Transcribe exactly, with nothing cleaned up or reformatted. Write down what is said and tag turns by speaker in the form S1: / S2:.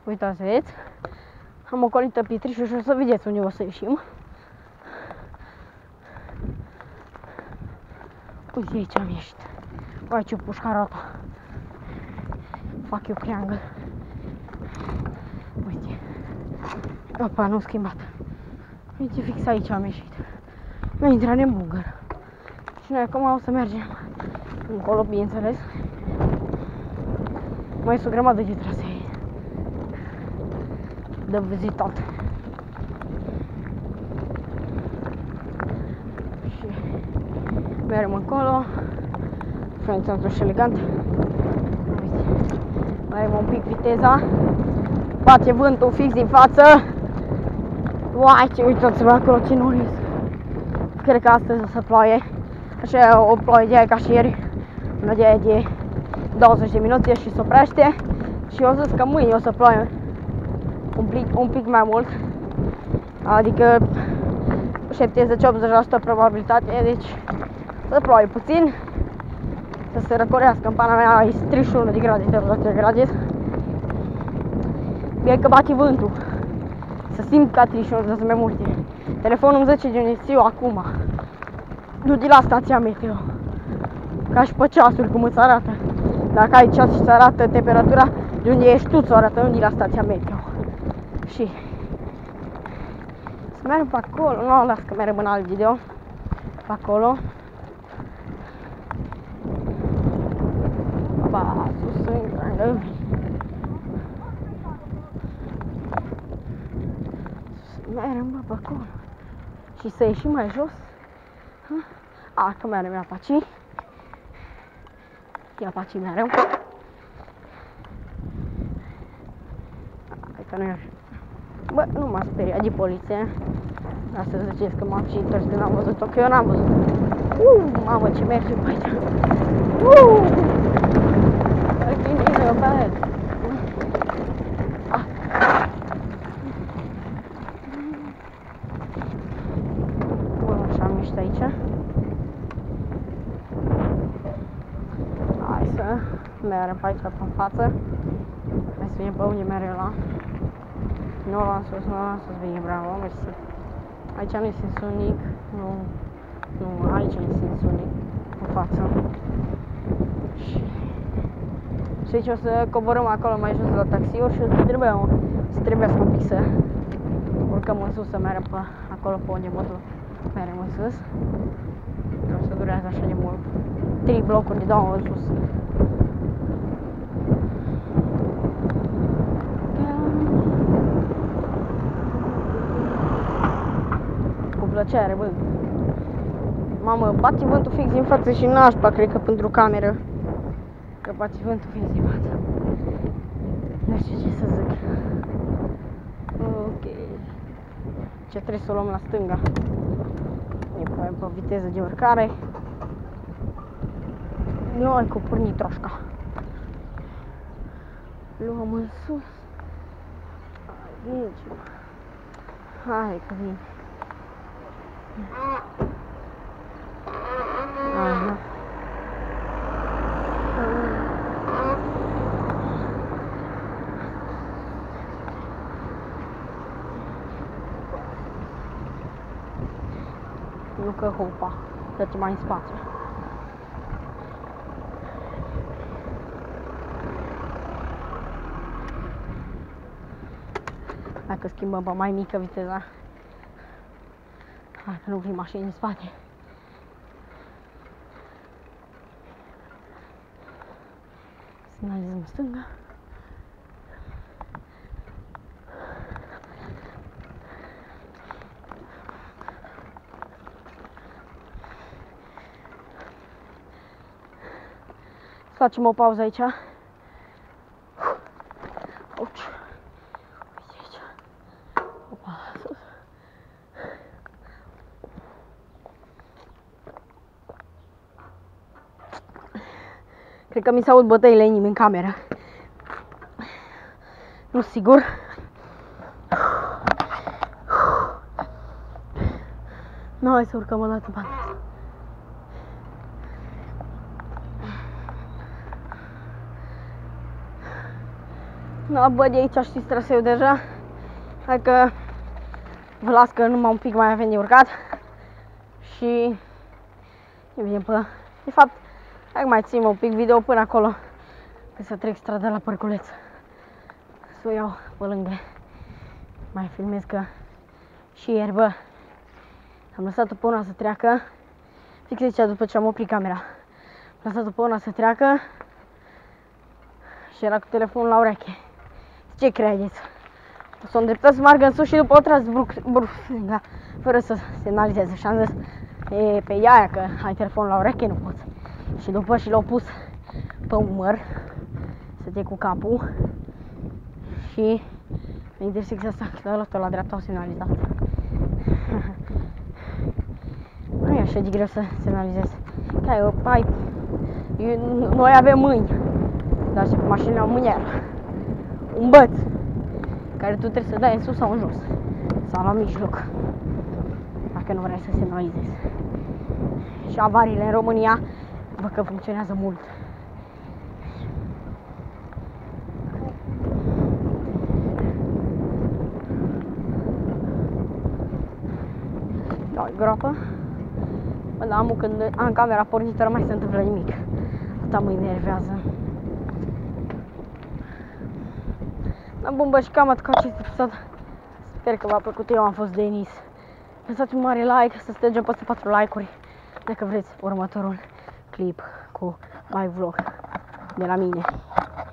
S1: Uitați, vedeți? Am ocolită pietrișul și o să vedeți unde o să ieșim. Uite, aici am ieșit. Uai, ce pușcarata. Fac eu creangă. Uite. Opa, nu schimbat. Uite, fix aici am ieșit. Noi intrăm în bugăr. Și noi acum o să mergem încolo, bineînțeles. Mai sunt o grămadă de trasee de vizitat. Și mergem încolo. Frănița totuși elegant. Mai un pic viteza. Bate vântul fix din față. Uai, ce uitați-vă acolo ce noriz. Cred că astăzi o să ploaie. Așa o ploaie de aia ca și ieri. Una de aia de douăzeci de minute și se oprește. Și eu zic că mâine o să ploaie un pic, un pic mai mult. Adică șaptezeci la optzeci la sută probabilitate, deci să ploaie puțin. Să se răcorească în pana mea, e treizeci și unu de grade, treizeci de grade. Bine că bate vântul. Să simt ca treizeci și unu, dar sunt mai multe. Telefonul îmi zice de unde știu acum. Nu de la stația meteo. Ca și pe ceasuri, cum îți arată. Dacă ai ceas și îți arată temperatura, de unde ești tu, ți-o arată, nu de la stația meteo. Și să mergem pe acolo, nu, las că mergem în alt video. Pe acolo. Ba, sus, intră. Mergem, bă, pe acolo. Și să ieșim mai jos. A, că mergem la Apache. Ia Apache mergem. Hai că nu e așa. Bă, nu m-a speriat de poliție. Asta ziceți că m-am și întors când am văzut-o, că eu n-am văzut. Uuu, mamă, ce merge pe aici. Uuu! Parcă e eu pe aia. Bun, așa am ieșit aici. Hai să mergem pe aici, pe față. Hai să vedem pe unde merge ăla. Nu l-am sus, nu l-am sus, bine, bravo, mersi. Aici nu-i sens unic, nu, nu, aici nu-i sens unic, în față. Și, și aici o să coborâm acolo mai jos la taxiuri și trebuie, să trebuiască un pic să urcăm în sus, să mergem pe acolo pe unde mă duc, mergem în sus. Nu o să durează așa de mult, trei blocuri de două în sus. Plăcere, bă. Mamă, bate vântul fix din față și nașpa, cred că pentru cameră. Că bate vântul fix din față. Nu știu ce să zic. Ok. Ce trebuie să o luăm la stânga. E pe, pe viteză de urcare. Ioi, cu porni troșca. Luăm în sus. Hai, vine ceva. Hai că vine. Aha. Nu că hopa, trece mai în spate. Dacă schimbăm pe mai mică viteza. Hai că nu vin mașini în spate. Semnalizăm în stânga. Să facem o pauză aici. Auci. Aici. Opa, sus. Cred că mi s-aud bătăile inimii în cameră. Nu sigur. Nu, hai să urcăm o dată pe asta. Da, bă, de aici știți traseul deja. Hai că vă las că numai un pic mai avem de urcat. Și e bine până. De fapt, hai că mai țin un pic video până acolo. Că să trec strada la Părculeț. Să o iau pe lângă. Mai filmez că și ieri, bă, am lăsat-o pe una să treacă. Fix aici după ce am oprit camera. Am lăsat-o pe una să treacă. Și era cu telefonul la ureche. Ce credeți? O să o îndreptat să meargă în sus și după o tras brusca, fără să semnalizeze. Și am zis, e pe ea că ai telefonul la ureche, nu poți. Și după și l-au pus pe umăr, să te cu capul. Și în intersecția asta, la ăla la dreapta au semnalizat. Nu e așa de greu să semnalizezi. Că ai, ai, eu, noi avem mâini, dar și cu mașinile au mâniară. Un băț care tu trebuie să dai în sus sau în jos. Sau la mijloc. Dacă nu vrei să semnalizezi. Și avariile în România, văd că funcționează mult. Da, e groapă. Bă, dar amu, când am camera pornită, nu mai se întâmplă nimic. Atâta mă enervează. Am bombă și cam atât ca acest episod. Sper că v-a plăcut. Eu am fost Denis. Lăsați un mare like, să strângem peste patru like-uri dacă vreți următorul clip cu live vlog de la mine.